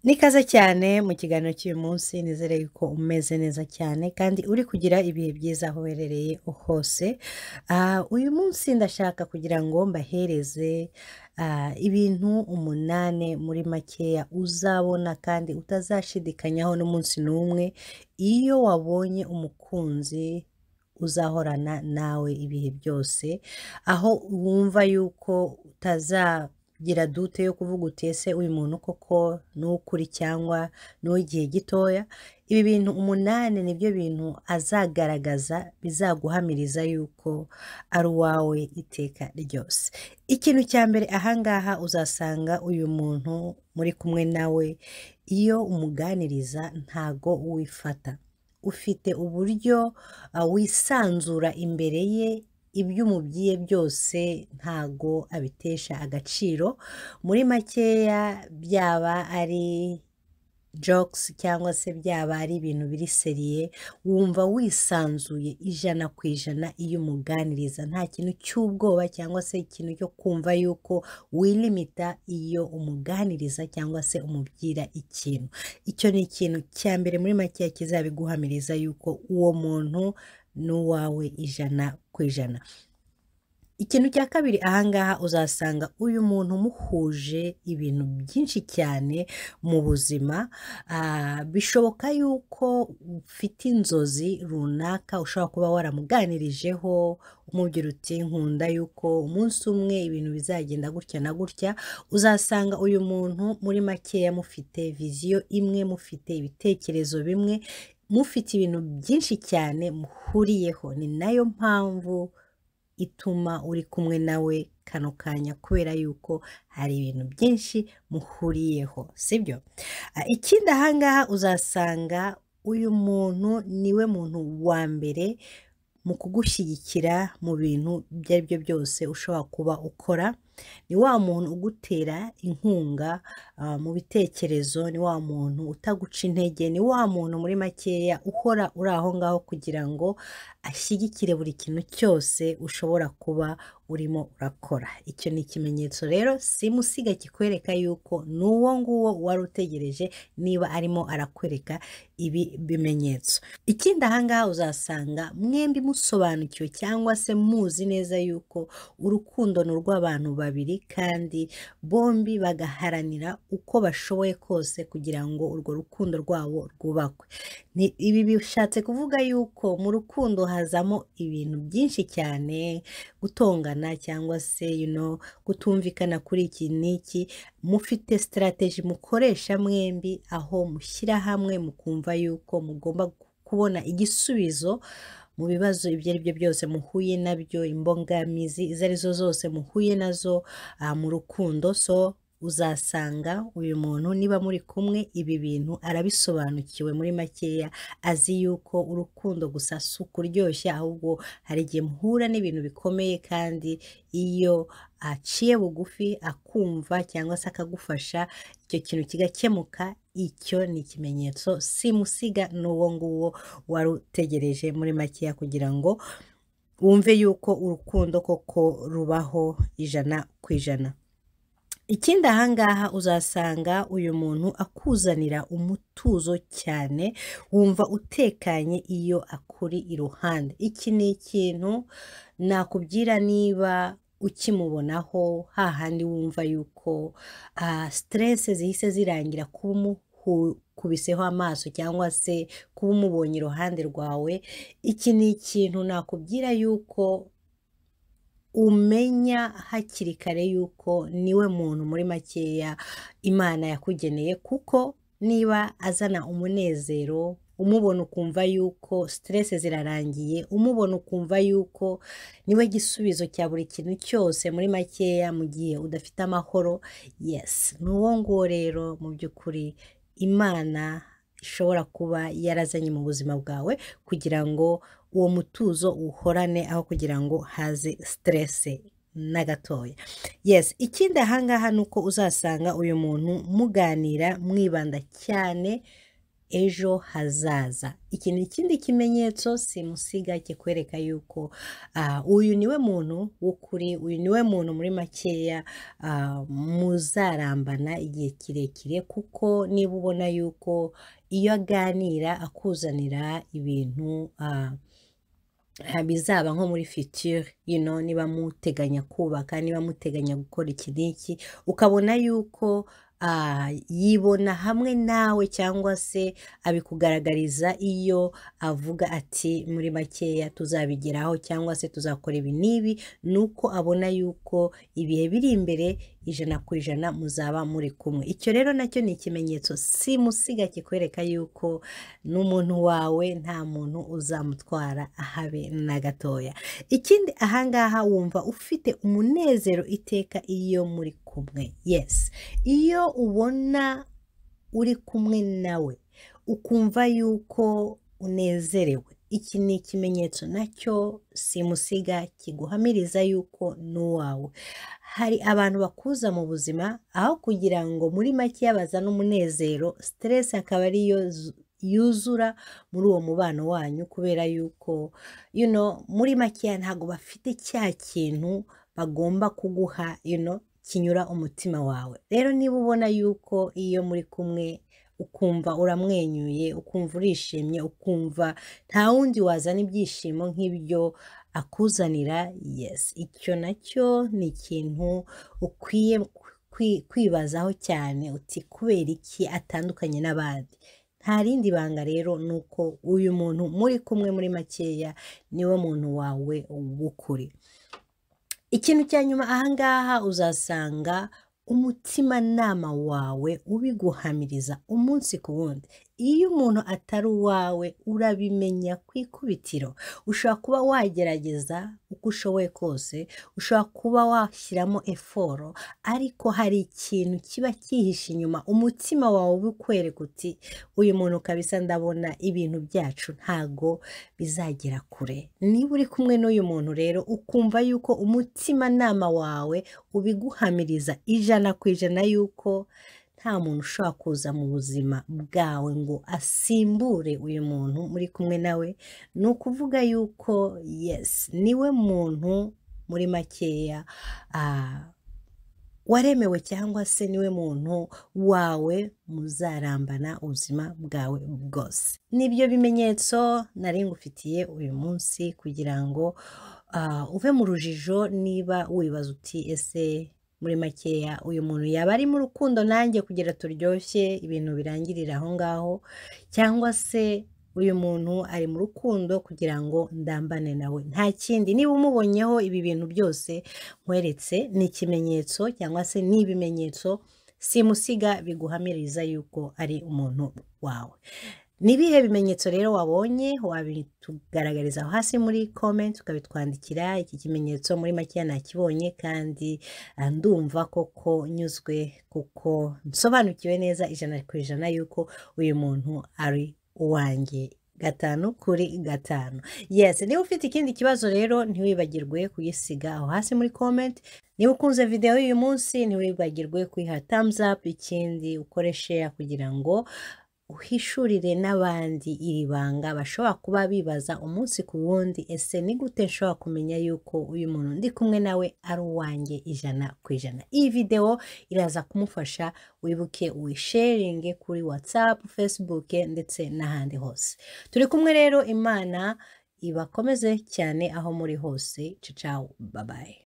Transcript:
Nikaze cyane mu kiganiro cy'uyu munsi nizere yuko umeze neza cyane kandi uri kugira ibihe byiza aho uherereye hose. Uyu munsi ndashaka kugira ngo mbahereze ibintu umunane muri makeya uzabona kandi utazashidikanyaho n'umunsi n'umwe iyo wabonye umukunzi uzahorana nawe ibihe byose, aho wumva yuko utazagira dute yo kuvuga uti ese uyu muntu koko ni ukuri cyangwa ni uw'igihe gitoya. Ibi bintu umunani nibyo bintu azagaragaza bizaguhamiriza yuko ari uwawe iteka ryose. Ikintu cya mbere ahangaha uzasanga uyu muntu muri kumwe nawe iyo umuganiriza ntago wifata, ufite uburyo wisanzura imbere ye, ibyo umubwiye byose ntago abitesha agaciro. Muri makeya byaba ari jokes cyangwa se byaba ari ibintu biri seriye, wumva wisanzuye ijana ku ijana iyo umuganiriza, nta kintu cy'ubwoba cyangwa se ikintu cyo kumva yuko wilimita iyo umuganiriza cyangwa se umubwira ikintu. Icyo ni ikintu cya mbere muri makeya kizabiguhamiriza yuko uwo muntu ni uwawe ijana ku ijana. Ikintu cya kabiri ahangaha uzasanga uyu muntu muhuje ibintu byinshi cyane mu buzima. Bishoboka yuko ufite inzozi runaka ushobora kuba waramuganirijeho umubwira uti nkunda yuko umunsi umwe ibintu bizagenda gutya na gutya. Uzasanga uyu muntu muri makeya mufite viziyo imwe, mufite ibitekerezo bimwe, mufite ibintu byinshi cyane muhuriyeho. Ni nayo mpamvu ituma uri kumwe nawe kano kanya, kubera yuko hari ibintu byinshi muhuriyeho, sibyo? Ikindi ahangaha uzasanga uyu muntu niwe muntu wa mbere mu kugushyigikira mu bintu ibyo ari byo byose ushobora kuba ukora. Ni wa muntu ugutera inkunga mu bitekerezo, ni wa muntu utaguca intege, ni wa muntu muri makeya uhora uri aho ngaho kugira ngo ashyigikire buri kintu cyose ushobora kuba urimo urakora. Icyo ni ikimenyetso rero simusiga kikwereka yuko n'uwo nguwo wari utegereje niba arimo arakwereka ibi bimenyetso. Ikindi ahangaha uzasanga mwembi musobanukiwe cyangwa se muzi neza yuko urukundo ni urw'abantu babiri kandi bombi bagaharanira uko bashoboye kose kugira ngo urwo rukundo rwabo rwubakwe. Ibi bishatse kuvuga yuko mu rukundo hazamo ibintu byinshi cyane, gutongana cyangwa se kutumvikana kuri iki n'iki. Mufite strategy mukoresha mwembi, aho mushyira hamwe mukumva yuko mugomba kubona igisubizo mu bibazo ibyo ari byo byose muhuye nabyo, imbogamizi izo arizo zose muhuye nazo mu rukundo. So uzasanga uyu muntu niba muri kumwe ibi bintu arabisobanukiwe muri makeya, azi yuko urukundo gusa si ukuryoshya, ahubwo hari igihe muhura n'ibintu bikomeye kandi iyo aciye bugufi akumva cyangwa se akagufasha icyo kintu kigakemuka. Icyo ni ikimenyetso simusiga n'uwo nguwo wari utegereje muri makeya kugira ngo wumve yuko urukundo koko rubaho ijana ku ijana. Ikindi ahangaha uzasanga uyu muntu akuzanira umutuzo cyane, wumva utekanye iyo akuri iruhande. Iki ni ikintu nakubwira niba ukimubonaho, hahandi wumva yuko stress zihise zirangira kubiseho amaso cyangwa se kuba umubonye iruhande rwawe. Iki ni ikintu nakubwira yuko umenya hakiri kare yuko niwe muntu muri makeya Imana yakugeneye, kuko niba azana umunezero umubona ukumva yuko stress zirarangiye, umubona ukumva yuko niwe gisubizo cya buri kintu cyose muri makeya mu gihe udafite amahoro. Yes, n'uwo nguwo rero mu by'ukuri Imana ishobora kuba yarazanye mu buzima bwawe kugira ngo uwo mutuzo uhorane, aho kugira ngo haze stress na gatoya. Yes, ikindi ahangaha nuko uzasanga uyu muntu muganira mwibanda cyane ejo hazaza. Iki ni ikindi kimenyetso simusiga kikwereka yuko uyu niwe muntu w'ukuri, uyu niwe muntu muri makeya muzarambana igihe kirekire, kuko niba ubona yuko iyo aganira akuzanira ibintu bizaba nko muri future, niba muteganya kubaka, niba muteganya gukora iki n'iki, ukabona yuko yibona hamwe nawe, cyangwa se abikugaragariza iyo avuga ati muri makeya tuzabigeraho, cyangwa se tuzakora ibi n'ibi, nuko abona yuko ibihe biri imbere 100% muzaba muri kumwe. Icyo rero nacyo ni ikimenyetso simusiga kikwereka yuko n'umuntu wawe nta muntu uzamutwara habe na gatoya. Ikindi ahangaha wumva ufite umunezero iteka iyo muri kumwe. Yes, iyo ubona uri kumwe nawe ukumva yuko unezerewe, iki ni ikimenyetso nacyo simusiga kiguhamiriza yuko n'uwawe. Hari abantu bakuza mu buzima aho kugira ngo muri make bazane umunezero, stress akaba ariyo yuzura muri uwo mubano wanyu, kubera yuko muri make ntago bafite cya kintu bagomba kuguha kinyura umutima wawe. Rero niba ubona yuko iyo muri kumwe ukumva uramwenyuye, ukumva urishimye, ukumva nta wundi wazana ibyishimo nk'ibyo akuzanira, yes, icyo nacyo ni ikintu ukwiye kwibazaho cyane, uti kubera iki atandukanye n'abandi. Nta rindi banga rero, nuko uyu muntu muri kumwe muri makeya niwe muntu wawe w'ukuri. Ikintu cya nyuma ahangaha uzasanga umutimanama wawe ubiguhamiriza umunsi ku wundi. Iyo umuntu atari uwawe urabimenya ku ikubitiro. Ushobora kuba wagerageza uko ushoboye kose, ushobora kuba washyiramo eforo, ariko hari ikintu kiba cyihishe inyuma, umutima wawe ubikwereka uti uyu muntu kabisa ndabona ibintu byacu ntago bizagera kure. Niba uri kumwe n'uyu muntu rero ukumva yuko umutimanama wawe ubiguhamiriza 100% yuko nta muntu ushobora kuza mu buzima bwawe ngo asimbure uyu muntu muri kumwe nawe, ni ukuvuga yuko yes, niwe muntu muri makeya waremewe, cyangwa se niwe muntu wawe muzarambana ubuzima bwawe bwose. Nibyo bimenyetso nari ngufitiye uyu munsi kugira ngo uve mu rujijo, niba wibaza uti ese muri makeya uyu muntu yaba ari mu rukundo nanjye kugira turyoshye ibintu birangirira aho ngaho, cyangwa se uyu muntu ari mu rukundo kugira ngo ndambane nawe. Nta kindi, niba umubonyeho ibi bintu byose nkweretse ni ikimenyetso, cyangwa se ni ibimenyetso simusiga biguhamiriza yuko ari umuntu wawe. Nibihe bimenyetso rero wabonye? Wabitugaragariza hasi muri comment, ukabitwandikira. Iki kimenyetso muri makeya nakibonye kandi ndumva koko nyuzwe, kuko nsobanukiwe neza 100% yuko uyu muntu ari uwanjye 5/5. Yes, niba ufite ikindi kibazo rero ntiwibagirwe kuyisiga aho hasi muri comment. Niba ukunze video y'uyu munsi ntiwibagirwe kuyiha thumbs up, ikindi ukore share kugira ngo uhishurire n'abandi iri banga bashobora kuba bibaza umunsi ku wundi, ese ni gute nshobora kumenya yuko uyu muntu ndi kumwe nawe ari uwanjye 100%. Iyi video iraza kumufasha, wibuke uyisharinge kuri WhatsApp, Facebook ndetse n'ahandi hose. Turi kumwe rero, Imana ibakomeze cyane aho muri hose. Ciao, bye bye.